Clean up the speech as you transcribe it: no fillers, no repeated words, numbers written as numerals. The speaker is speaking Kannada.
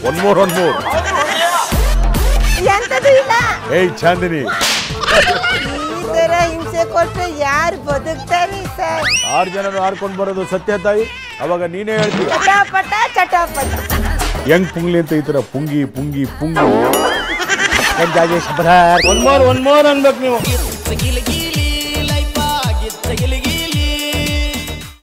ಒನ್ ಮೋರ್ ಎಂತದು ಇಲ್ಲ. ಏಯ್ ಚಾಂದಿನಿ, ಈ ತರ ಹಿಂಸೆ ಕೊಟ್ಟರೆ ಯಾರು ಬದುಕ್ತಾರೆ ಸರ್? 6 ಜನರು ಹಾರ್ಕೊಂಡು ಬರೋದು ಸತ್ಯ ತಾಯಿ. ಅವಾಗ ನೀನೇ ಹೇಳ್ತೀವಿ ಚಟಾಪಟ. ಹೆಂಗ್ ಪುಂಗ್ಲಿ ಅಂತ ಈ ತರ ಪುಂಗಿ ಒನ್ ಮೋರ್ ಅನ್ಬೇಕು ನೀವು.